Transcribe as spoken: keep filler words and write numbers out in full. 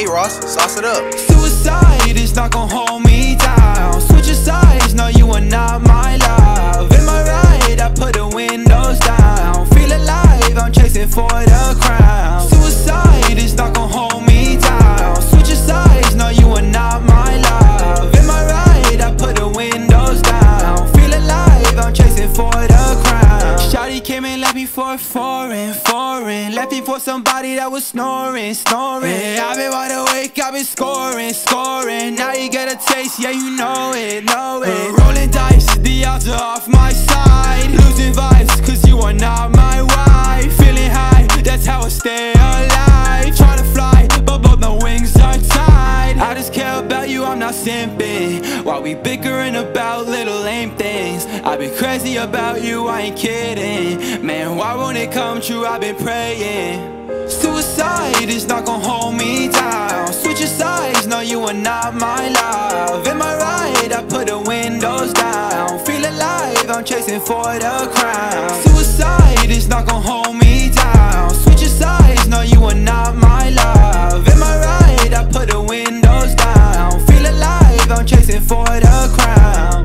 Hey Ross, sauce it up. Suicide is not gon' hold me down. Switch your sides, no you are not my love. Am I right? I put the windows down. Feel alive, I'm chasing for the crown. Suicide is not gon' hold me down. Switch your sides, no you are not my love. Am I right? I put the windows down. Feel alive, I'm chasing for the crown. Shawty came and left me for a foreign, foreign. Left me for somebody that was snoring, snoring. Yeah, I've been wide awake, I've been scoring, scoring. Now you get a taste, yeah you know it, know it. uh, Rolling dice, the odds are off my side. Losing vibes, cause you are not my wife. Feeling high, that's how I stay alive. Try to fly, but both my wings are tied. I just care about you, I'm not simping. While we bickering about little lame things, I've been crazy about you, I ain't kidding. Man, why won't it come true, I've been praying. Suicide is not gon' hold me down. Switch your sides, no you are not my love. Am I right? I put the windows down. Feel alive, I'm chasing for the crown. Suicide is not gon' hold me down. Switch your sides, no you are not my love. Am I right? I put the windows down. Feel alive, I'm chasing for the crown.